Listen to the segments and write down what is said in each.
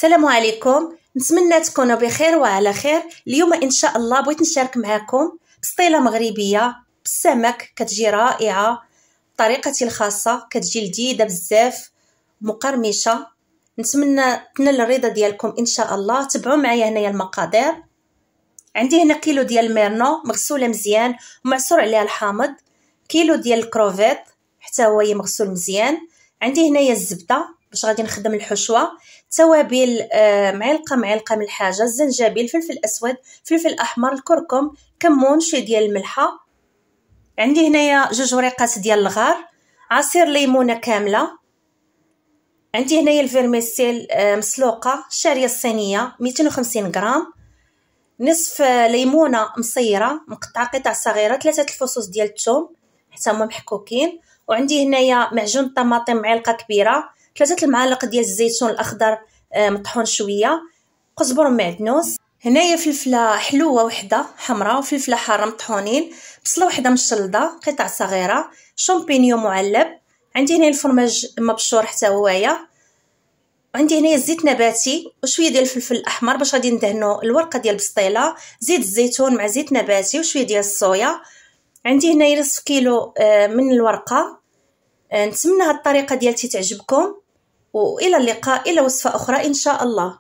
السلام عليكم، نتمنى تكونوا بخير وعلى خير. اليوم ان شاء الله بغيت نشارك معكم بسطيله مغربيه بالسمك كتجي رائعه بطريقتي الخاصه، كتجي لذيذه بزاف مقرمشه. نتمنى تنال الرضا ديالكم ان شاء الله. تبعوا معايا هنايا المقادير. عندي هنا كيلو ديال الميرنو مغسوله مزيان ومعصور عليها الحامض، كيلو ديال الكروفيت حتى هو مغسول مزيان. عندي هنايا الزبده باش غادي نخدم الحشوه، توابل معلقه من الحاجه، الزنجبيل، فلفل اسود، فلفل احمر، الكركم، كمون، شويه ديال الملحه. عندي هنايا 2 وريقات ديال الغار، عصير ليمونه كامله. عندي هنايا الفيرميسيل مسلوقه شاريه الصينيه 250 غرام، نصف ليمونه مصيره مقطعه قطع صغيره، 3 الفصوص ديال الثوم حتى هما محكوكين. وعندي هنايا معجون طماطم معلقه كبيره، 3 المعالق ديال الزيتون الاخضر مطحون شويه، قزبر ومعدنوس. هنايا فلفله حلوه وحده حمراء وفلفله حاره مطحونين، بصله وحده مشلضه قطع صغيره، شامبينيون معلب. عندي هنا الفرماج مبشور حتى هوايا. عندي هنايا زيت نباتي وشويه ديال الفلفل الاحمر باش غادي ندهنوا الورقه ديال البسطيله، زيت الزيتون مع زيت نباتي وشويه ديال الصويا. عندي هنايا نصف كيلو من الورقه. نتمنى هاد الطريقه ديالتي تعجبكم، والى اللقاء الى وصفه اخرى ان شاء الله.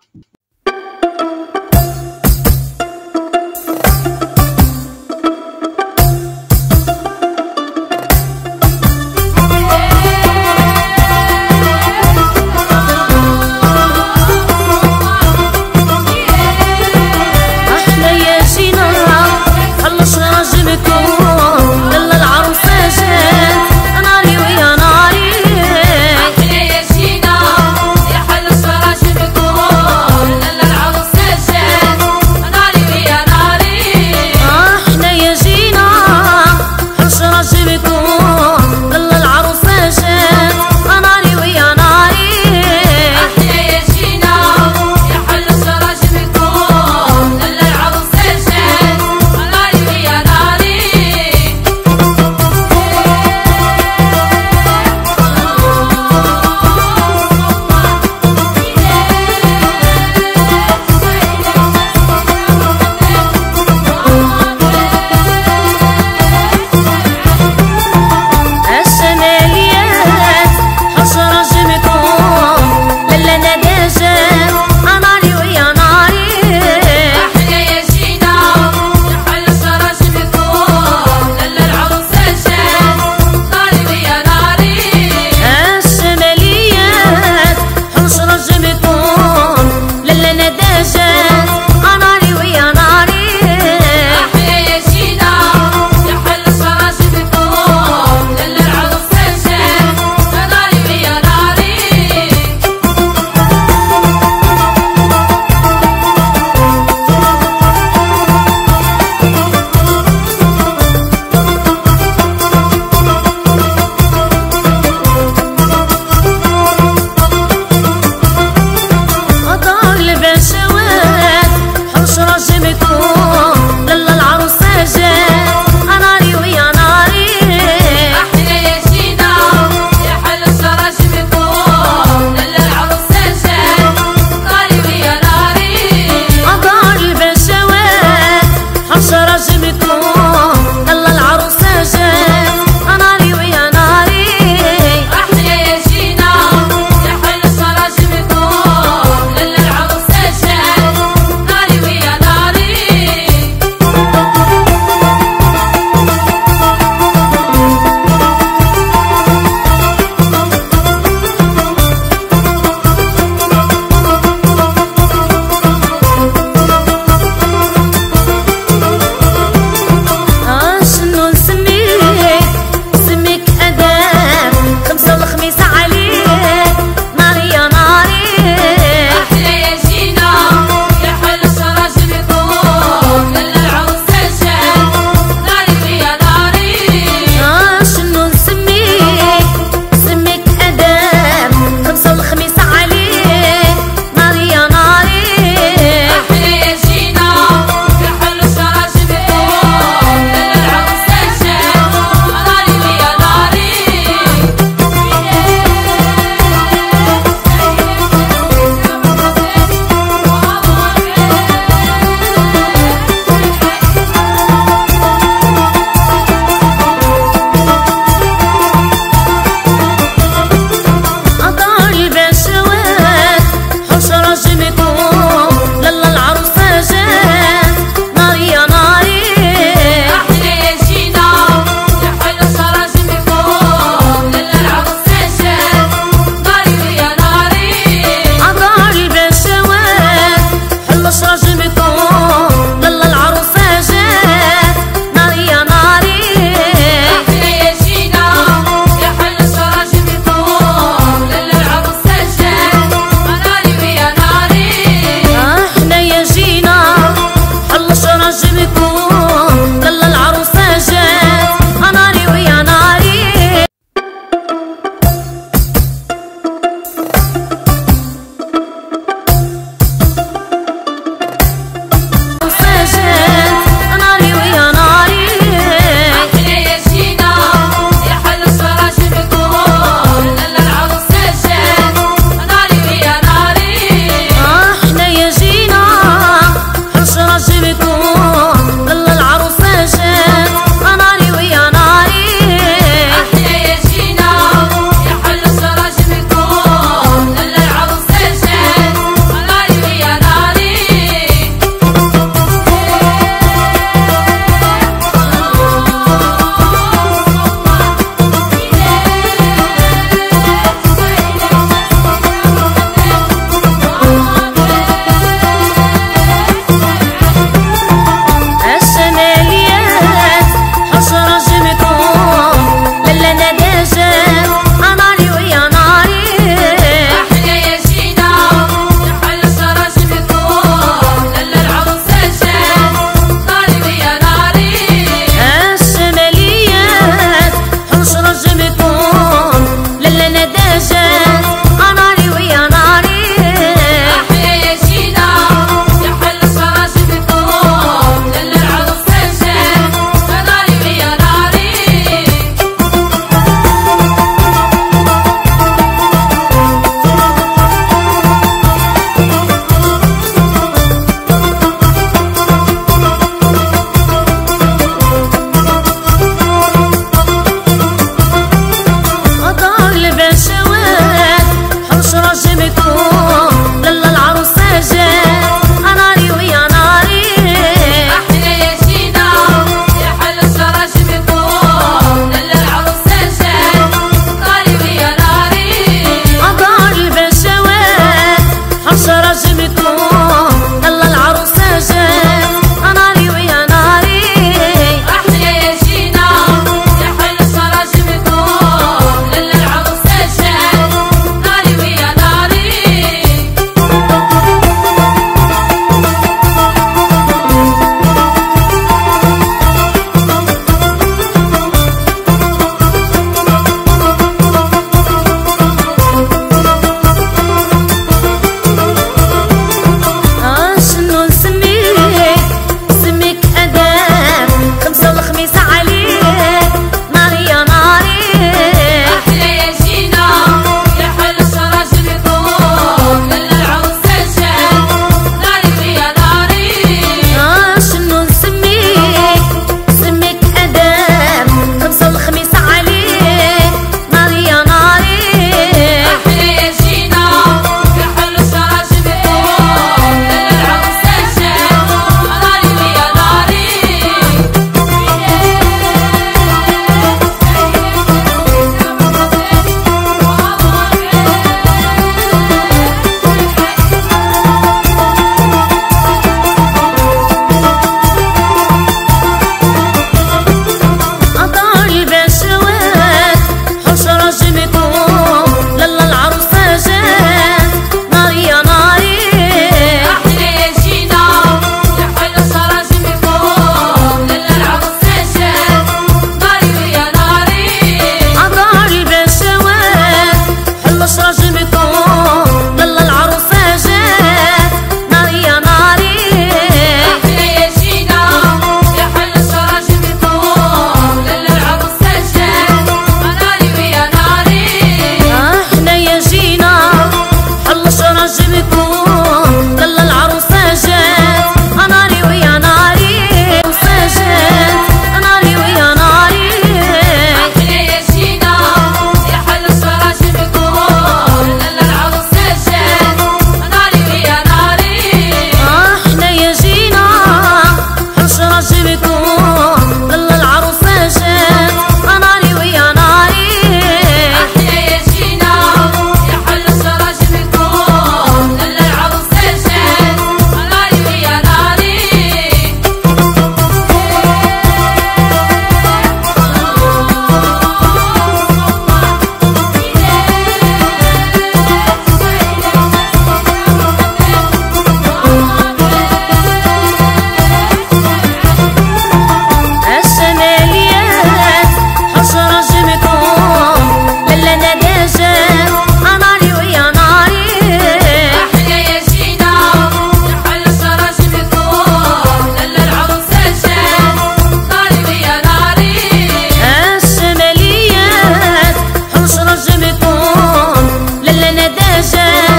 جاي